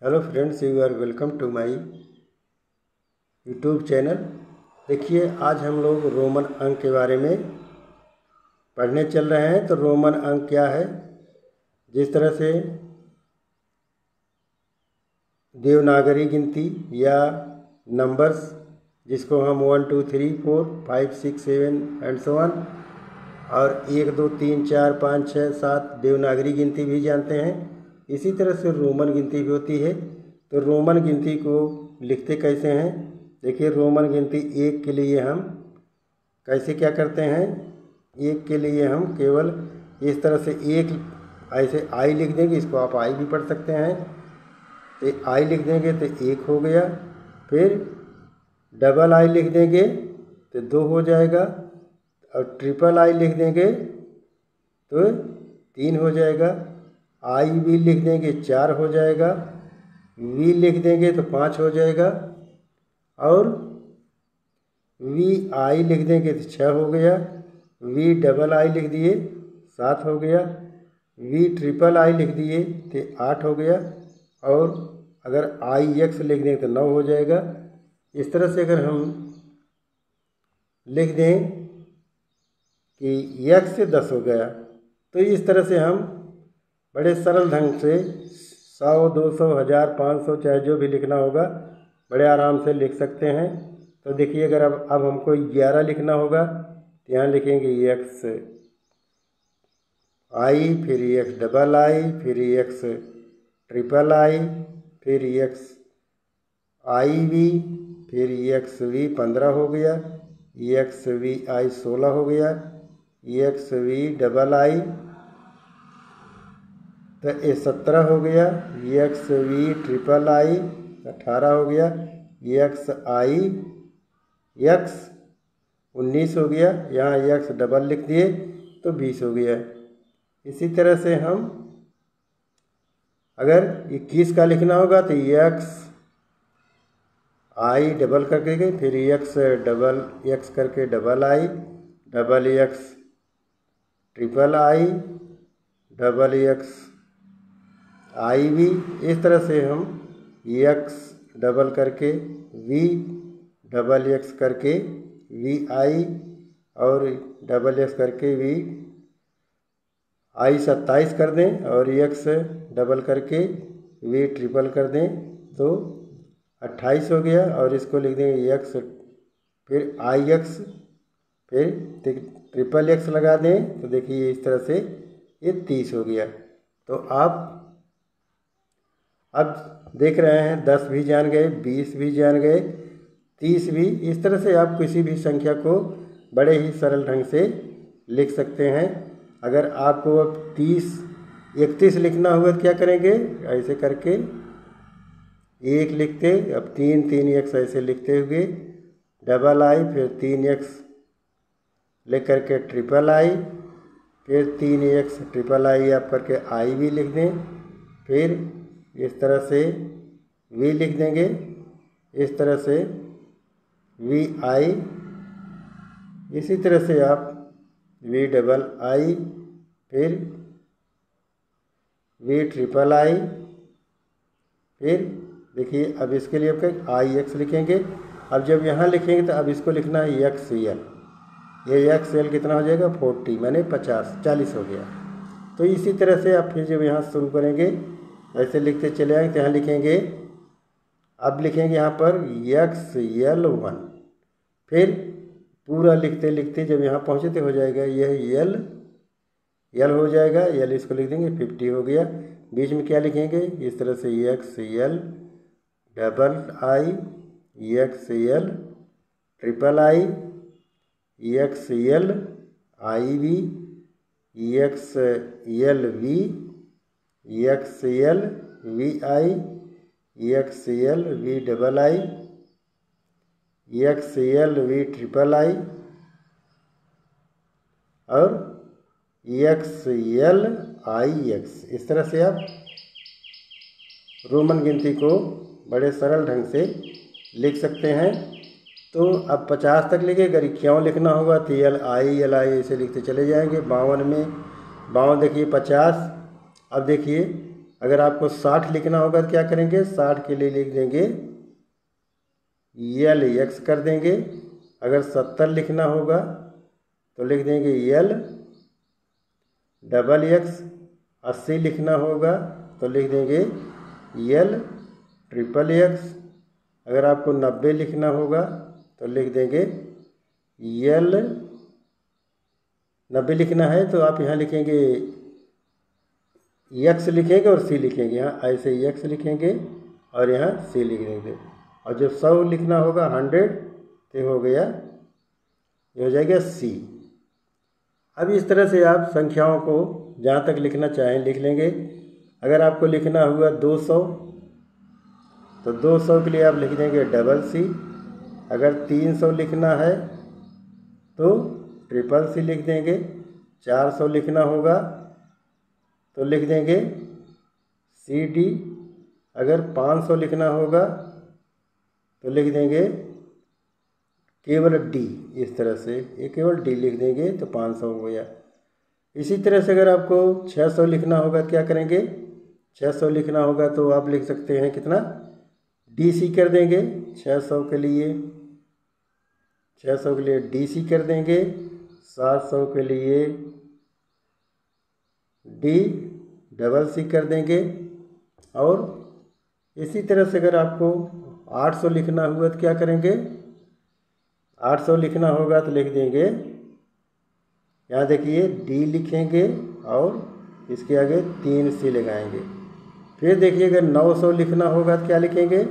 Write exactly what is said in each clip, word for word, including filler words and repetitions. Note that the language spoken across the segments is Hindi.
Hello friends, you are welcome to my YouTube channel. देखिए, आज हम लोग रोमन अंक के बारे में पढ़ने चल रहे हैं। तो रोमन अंक क्या है? जिस तरह से देवनागरी गिनती या नंबर्स, जिसको हम one two three four five six seven and so on, और एक दो तीन चार पाँच छः सात देवनागरी गिनती भी जानते हैं। इसी तरह से रोमन गिनती भी होती है। तो रोमन गिनती को लिखते कैसे हैं? देखिए, रोमन गिनती एक के लिए हम कैसे क्या करते हैं। एक के लिए हम केवल इस तरह से एक ऐसे आई लिख देंगे, इसको आप आई भी पढ़ सकते हैं। तो आई लिख देंगे तो एक हो गया, फिर डबल आई लिख देंगे तो दो हो जाएगा, और ट्रिपल आई लिख देंगे तो तीन हो जाएगा। आई भी लिख देंगे चार हो जाएगा, वी लिख देंगे तो पाँच हो जाएगा, और वी आई लिख देंगे तो छः हो गया। वी डबल आई लिख दिए सात हो गया। वी ट्रिपल आई लिख दिए तो आठ हो गया, और अगर आई एक्स लिख दें तो नौ हो जाएगा। इस तरह से अगर हम लिख दें कि एक्स से दस हो गया, तो इस तरह से हम बड़े सरल ढंग से सौ दो सौ हज़ार पाँच सौ चाहे जो भी लिखना होगा बड़े आराम से लिख सकते हैं। तो देखिए, अगर अब अब हमको ग्यारह लिखना होगा तो यहाँ लिखेंगे एक्स आई, फिर एक्स डबल आई, फिर एक्स ट्रिपल आई, फिर एक्स आई वी, फिर एक्स वी पंद्रह हो गया, एक्स वी आई सोलह हो गया, एक्स वी डबल आई तो ये सत्रह हो गया, एक्स वी ट्रिपल आई अठारह हो गया, एक्स आई एक्स उन्नीस हो गया, यहाँ एक्स डबल लिख दिए तो बीस हो गया। इसी तरह से हम अगर इक्कीस का लिखना होगा तो एक्स आई डबल करके गए, फिर एक्स डबल एक्स करके double I, double X triple I, double X I V. इस तरह से हम एक्स डबल करके वी, डबल एक्स करके वी आई, और डबल एक्स करके वी आई सत्ताईस कर दें, और एक्स डबल करके वी ट्रिपल कर दें तो अट्ठाईस हो गया। और इसको लिख देंगे एक्स, फिर आई एक्स, फिर ट्रिपल एक्स लगा दें तो देखिए इस तरह से ये तीस हो गया। तो आप अब देख रहे हैं दस भी जान गए, बीस भी जान गए, तीस भी। इस तरह से आप किसी भी संख्या को बड़े ही सरल ढंग से लिख सकते हैं। अगर आपको अब तीस इकतीस लिखना हुआ तो क्या करेंगे? ऐसे करके एक लिखते, अब तीन तीन एक्स ऐसे लिखते हुए डबल आई, फिर तीन एक्स लिख करके ट्रिपल आई, फिर तीन एक्स ट्रिपल आई आप करके आई भी लिख दें, फिर इस तरह से वी लिख देंगे, इस तरह से वी आई, इसी तरह से आप वी डबल आई, फिर वी ट्रिपल आई, फिर देखिए अब इसके लिए आप आई एक्स लिखेंगे। अब जब यहाँ लिखेंगे तो अब इसको लिखना है एक्स एल। ये एक्स एल कितना हो जाएगा? फोर्टी, मैंने पचास, चालीस हो गया। तो इसी तरह से आप फिर जब यहाँ शुरू करेंगे ऐसे लिखते चले आएंगे तो यहाँ लिखेंगे, अब लिखेंगे यहाँ पर एक्स एल वन, फिर पूरा लिखते लिखते जब यहाँ पहुँचे तो हो जाएगा यह एल एल हो जाएगा, एल इसको लिख देंगे फिफ्टी हो गया। बीच में क्या लिखेंगे? इस तरह से X L double I, X L triple I, X L I V, X L V, X L V I, X L V double I, X L V triple I, और एक्स एल आई एक्स। इस तरह से आप रोमन गिनती को बड़े सरल ढंग से लिख सकते हैं। तो अब पचास तक लिखे, अगर इक्यावन लिखना होगा तो एल आई एल आई ऐसे लिखते चले जाएंगे। बावन में बावन देखिए पचास। अब देखिए अगर आपको साठ लिखना होगा तो क्या करेंगे, साठ के लिए लिख देंगे यल एक्स कर देंगे। अगर सत्तर लिखना होगा तो लिख देंगे यल डबल एक्स। अस्सी लिखना होगा तो लिख देंगे यल ट्रिपल एक्स। अगर आपको नब्बे लिखना होगा तो लिख देंगे यल, नब्बे लिखना है तो आप यहाँ लिखेंगे एक्स लिखेंगे और सी लिखेंगे, यहाँ ऐसे एक्स लिखेंगे और यहाँ सी लिख देंगे। और जब सौ लिखना होगा हंड्रेड तो हो गया, ये हो जाएगा सी। अब इस तरह से आप संख्याओं को जहाँ तक लिखना चाहें लिख लेंगे। अगर आपको लिखना हुआ दो सौ तो दो सौ के लिए आप लिख देंगे डबल सी। अगर तीन सौ लिखना है तो ट्रिपल सी लिख देंगे। चार सौ लिखना होगा तो लिख देंगे सी डी। अगर पाँच सौ लिखना होगा तो लिख देंगे केवल डी। इस तरह से ये केवल डी लिख देंगे तो पाँच सौ हो गया। इसी तरह से अगर आपको छः सौ लिखना होगा तो क्या करेंगे, छः सौ लिखना होगा तो आप लिख सकते हैं कितना, डी सी कर देंगे। छः सौ के लिए छः सौ के लिए डी सी कर देंगे। सात सौ के लिए डी डबल सी कर देंगे। और इसी तरह से अगर आपको आठ सौ लिखना हुआ तो क्या करेंगे, आठ सौ लिखना होगा तो लिख देंगे, यहाँ देखिए डी लिखेंगे और इसके आगे तीन सी लगाएंगे। फिर देखिए अगर नौ सौ लिखना होगा तो क्या लिखेंगे,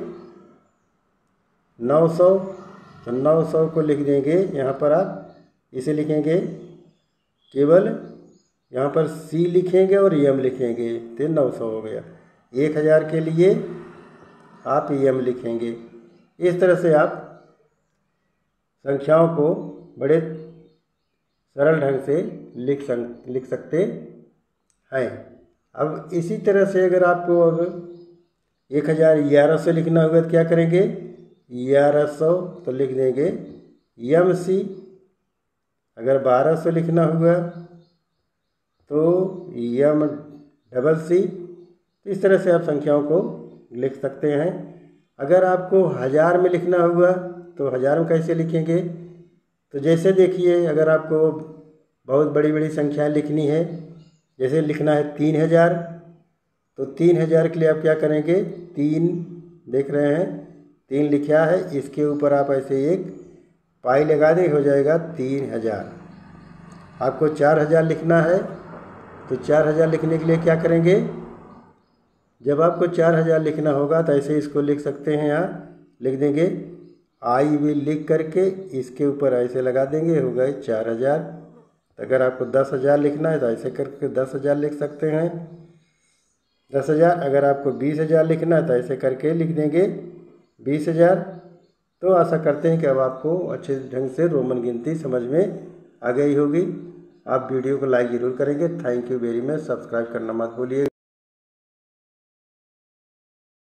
नौ सौ तो नौ सौ को लिख देंगे, यहाँ पर आप इसे लिखेंगे केवल यहाँ पर सी लिखेंगे और एम लिखेंगे तो नौ सौ हो गया। एक हज़ार के लिए आप एम लिखेंगे। इस तरह से आप संख्याओं को बड़े सरल ढंग से लिख सक लिख सकते हैं। अब इसी तरह से अगर आपको अब एक हज़ार ग्यारह सौ लिखना होगा तो क्या करेंगे, ग्यारह सौ तो लिख देंगे एम सी। अगर बारह सौ लिखना हुआ तो एम डबल सी। इस तरह से आप संख्याओं को लिख सकते हैं। अगर आपको हज़ार में लिखना हुआ तो हज़ार में कैसे लिखेंगे, तो जैसे देखिए अगर आपको बहुत बड़ी बड़ी संख्याएं लिखनी है, जैसे लिखना है तीन हज़ार तो तीन हज़ार के लिए आप क्या करेंगे, तीन देख रहे हैं तीन लिखा है, इसके ऊपर आप ऐसे एक पाई लगा दें, हो जाएगा तीन हज़ार। आपको चार हज़ार लिखना है तो चार हज़ार लिखने के लिए क्या करेंगे, जब आपको चार हज़ार लिखना होगा तो ऐसे इसको लिख सकते हैं, यहाँ लिख देंगे आई विल लिख करके इसके ऊपर ऐसे लगा देंगे, हो गए चार हज़ार। अगर आपको दस हज़ार लिखना है तो ऐसे करके दस हज़ार लिख सकते हैं, दस हज़ार। अगर आपको बीस हज़ार लिखना है तो ऐसे करके लिख देंगे बीस हज़ार। तो आशा करते हैं कि अब आपको अच्छे ढंग से रोमन गिनती समझ में आ गई होगी। आप वीडियो को लाइक ज़रूर करेंगे। Thank you very much. Subscribe करना मत भूलिए।